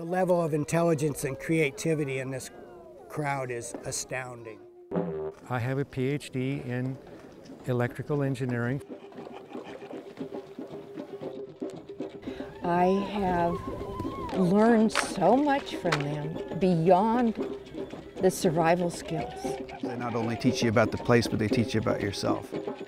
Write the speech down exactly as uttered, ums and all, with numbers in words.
level of intelligence and creativity in this crowd is astounding. I have a P H D in electrical engineering. I have learned so much from them beyond the survival skills. They not only teach you about the place, but they teach you about yourself.